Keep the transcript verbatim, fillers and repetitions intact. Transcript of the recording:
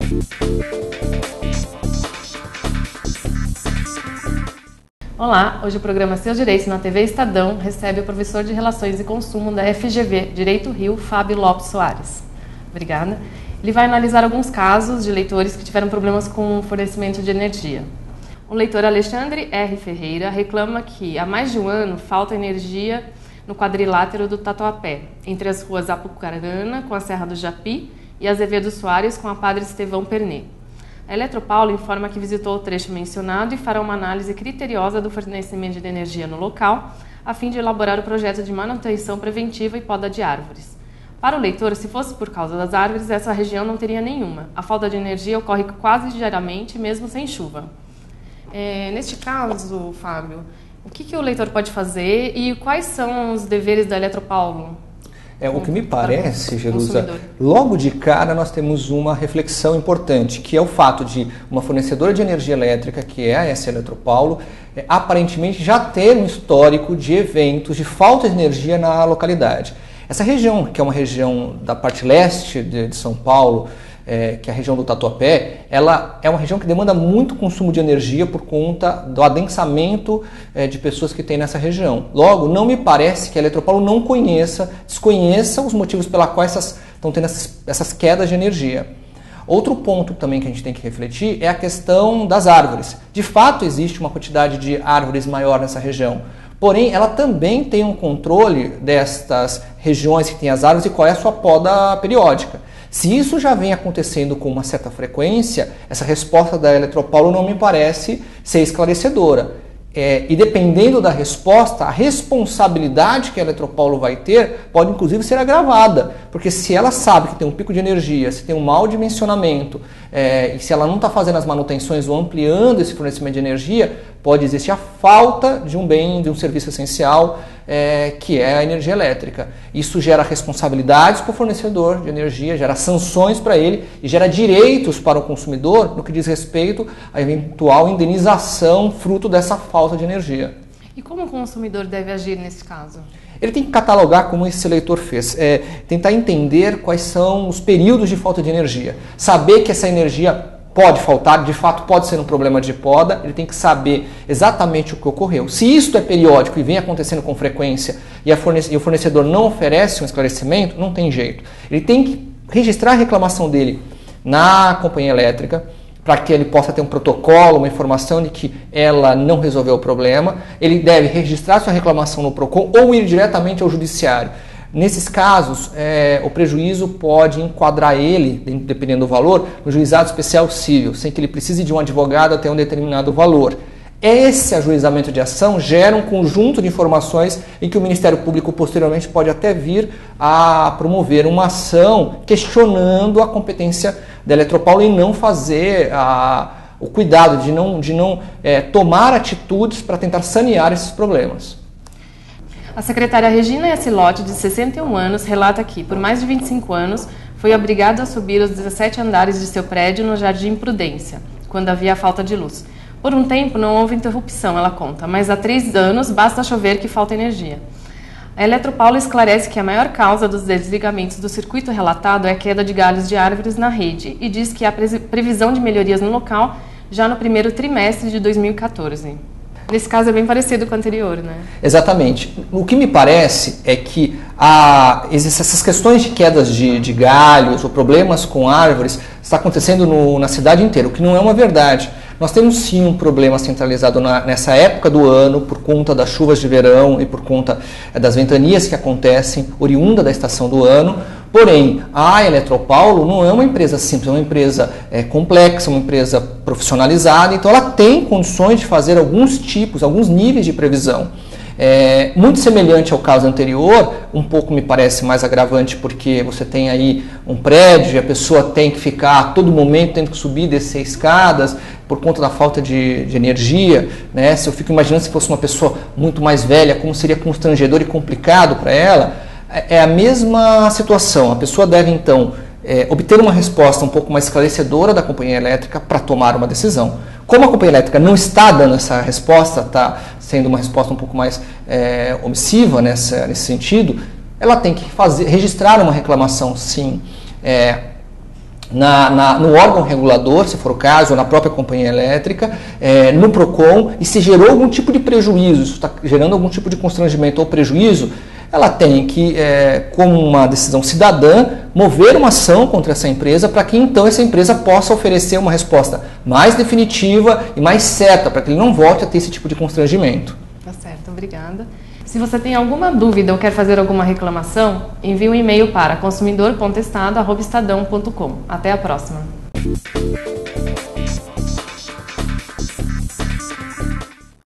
Olá, hoje o programa Seus Direitos na T V Estadão recebe o professor de Relações e Consumo da F G V, Direito Rio, Fábio Lopes Soares. Obrigada. Ele vai analisar alguns casos de leitores que tiveram problemas com o fornecimento de energia. O leitor Alexandre R. Ferreira reclama que há mais de um ano falta energia no quadrilátero do Tatuapé, entre as ruas Apucarana com a Serra do Japi e Azevedo Soares com a Padre Estevão Pernê. A Eletropaulo informa que visitou o trecho mencionado e fará uma análise criteriosa do fornecimento de energia no local, a fim de elaborar o projeto de manutenção preventiva e poda de árvores. Para o leitor, se fosse por causa das árvores, essa região não teria nenhuma. A falta de energia ocorre quase diariamente, mesmo sem chuva. É, neste caso, Fábio, o que, que o leitor pode fazer e quais são os deveres da Eletropaulo? É, o que me parece, Jerusa, logo de cara nós temos uma reflexão importante, que é o fato de uma fornecedora de energia elétrica, que é a essa Eletropaulo, é, aparentemente já ter um histórico de eventos de falta de energia na localidade. Essa região, que é uma região da parte leste de, de São Paulo, é, que é a região do Tatuapé, ela é uma região que demanda muito consumo de energia por conta do adensamento é, de pessoas que tem nessa região. Logo, não me parece que a Eletropaulo não conheça, desconheça os motivos pelos quais essas, estão tendo essas, essas quedas de energia. Outro ponto também que a gente tem que refletir é a questão das árvores. De fato, existe uma quantidade de árvores maior nessa região. Porém, ela também tem um controle destas regiões que têm as árvores e qual é a sua poda periódica. Se isso já vem acontecendo com uma certa frequência, essa resposta da Eletropaulo não me parece ser esclarecedora. É, e dependendo da resposta, a responsabilidade que a Eletropaulo vai ter pode inclusive ser agravada, porque se ela sabe que tem um pico de energia, se tem um mau dimensionamento, é, e se ela não está fazendo as manutenções ou ampliando esse fornecimento de energia, pode existir a falta de um bem, de um serviço essencial, é, que é a energia elétrica. Isso gera responsabilidades para o fornecedor de energia, gera sanções para ele e gera direitos para o consumidor no que diz respeito à eventual indenização fruto dessa falta de energia. E como o consumidor deve agir nesse caso? Ele tem que catalogar como esse leitor fez, é, tentar entender quais são os períodos de falta de energia, saber que essa energia pode faltar, de fato pode ser um problema de poda, ele tem que saber exatamente o que ocorreu. Se isto é periódico e vem acontecendo com frequência e, a fornece- e o fornecedor não oferece um esclarecimento, não tem jeito. Ele tem que registrar a reclamação dele na companhia elétrica, para que ele possa ter um protocolo, uma informação de que ela não resolveu o problema. Ele deve registrar sua reclamação no PROCON ou ir diretamente ao judiciário. Nesses casos, é, o prejuízo pode enquadrar ele, dependendo do valor, no juizado especial civil, sem que ele precise de um advogado até um determinado valor. Esse ajuizamento de ação gera um conjunto de informações em que o Ministério Público posteriormente pode até vir a promover uma ação questionando a competência da Eletropaulo em não fazer a, o cuidado de não, de não é, tomar atitudes para tentar sanear esses problemas. A secretária Regina Yacilotti, de sessenta e um anos, relata que, por mais de vinte e cinco anos, foi obrigada a subir os dezessete andares de seu prédio no Jardim Prudência, quando havia falta de luz. Por um tempo não houve interrupção, ela conta, mas há três anos basta chover que falta energia. A Eletropaulo esclarece que a maior causa dos desligamentos do circuito relatado é a queda de galhos de árvores na rede e diz que há previsão de melhorias no local já no primeiro trimestre de dois mil e quatorze. Nesse caso é bem parecido com o anterior, né? Exatamente. O que me parece é que a, essas questões de quedas de, de galhos ou problemas com árvores está acontecendo no, na cidade inteira, o que não é uma verdade. Nós temos sim um problema centralizado na, nessa época do ano, por conta das chuvas de verão e por conta é, das ventanias que acontecem, oriunda da estação do ano. Porém, a Eletropaulo não é uma empresa simples, é uma empresa é, complexa, uma empresa profissionalizada, então ela tem condições de fazer alguns tipos, alguns níveis de previsão. É, muito semelhante ao caso anterior, um pouco me parece mais agravante porque você tem aí um prédio e a pessoa tem que ficar a todo momento tendo que subir e descer escadas por conta da falta de, de energia, né? Se eu fico imaginando se fosse uma pessoa muito mais velha, como seria constrangedor e complicado para ela, é a mesma situação. A pessoa deve então é, obter uma resposta um pouco mais esclarecedora da companhia elétrica para tomar uma decisão. Como a companhia elétrica não está dando essa resposta, está sendo uma resposta um pouco mais é, omissiva nessa, nesse sentido, ela tem que fazer, registrar uma reclamação, sim, é, Na, na, no órgão regulador, se for o caso, ou na própria companhia elétrica, é, no PROCON, e se gerou algum tipo de prejuízo, isso está gerando algum tipo de constrangimento ou prejuízo, ela tem que, é, como uma decisão cidadã, mover uma ação contra essa empresa para que então essa empresa possa oferecer uma resposta mais definitiva e mais certa, para que ele não volte a ter esse tipo de constrangimento. Tá certo, obrigada. Se você tem alguma dúvida ou quer fazer alguma reclamação, envie um e-mail para consumidor ponto estado arroba estadão ponto com. Até a próxima.